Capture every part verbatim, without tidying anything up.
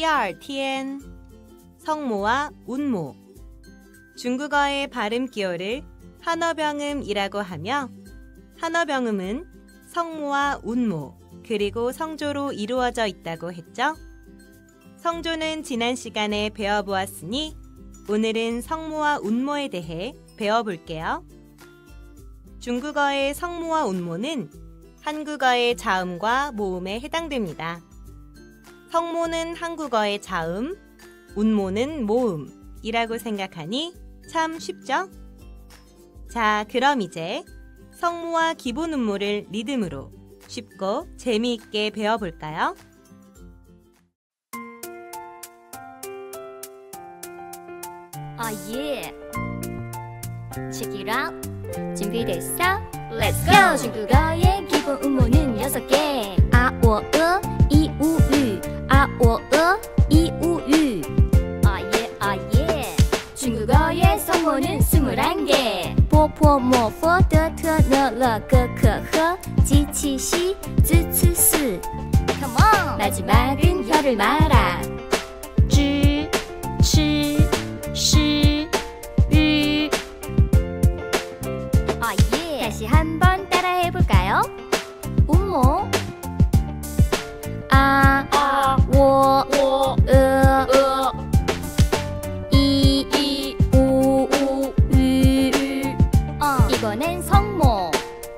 第二天 성모와 운모. 중국어의 발음 기호를 한어병음이라고 하며 한어병음은 성모와 운모 그리고 성조로 이루어져 있다고 했죠. 성조는 지난 시간에 배워보았으니 오늘은 성모와 운모에 대해 배워볼게요. 중국어의 성모와 운모는 한국어의 자음과 모음에 해당됩니다. 성모는 한국어의 자음, 운모는 모음이라고 생각하니 참 쉽죠? 자, 그럼 이제 성모와 기본 운모를 리듬으로 쉽고 재미있게 배워볼까요? 아, 예. Check it out. 준비됐어? Let's go! 중국어의 기본 음모는 여섯 개. 아, 워, 으, 이, 우, 유. 아, 워, 으, 이, 우, 유. 아, 예, 아, 예. 중국어의 성모는 스물한 개. 보, 포, 모, 포, 더, 트, 너, 러, 그, 그, 허, 지, 치, 시, 즈, 츠, 스. Come on! 마지막은 혀를 말아. 즈, 치, 시, 유. 아, 예. 다시 한번 따라해볼까요? 운모. 아, 아, 워, 워, 으, 으. 이, 이, 우, 우, 유. 어. 이번엔 성모.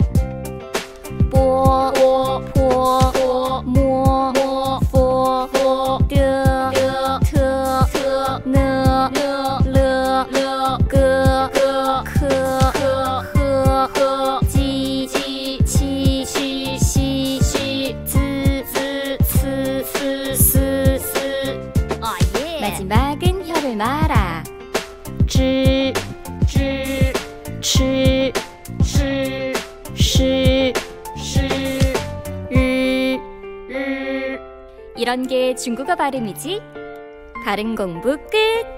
보, 보, 포, 포, 모, 모, 포, 포, 드, 드, 트, 트, 느, 느, 르, 르, 그, 그, 크, 크, 흐, 흐, 지, 지, 치, 시, 시, 시, 즈, 즈, 스, 스, 스, 스. 아, 예. 마지막은 혀를 말아. 즈, 즈, 치, 시, 시, 시, 르, 르. 이런 게 중국어 발음이지? 발음 공부 끝!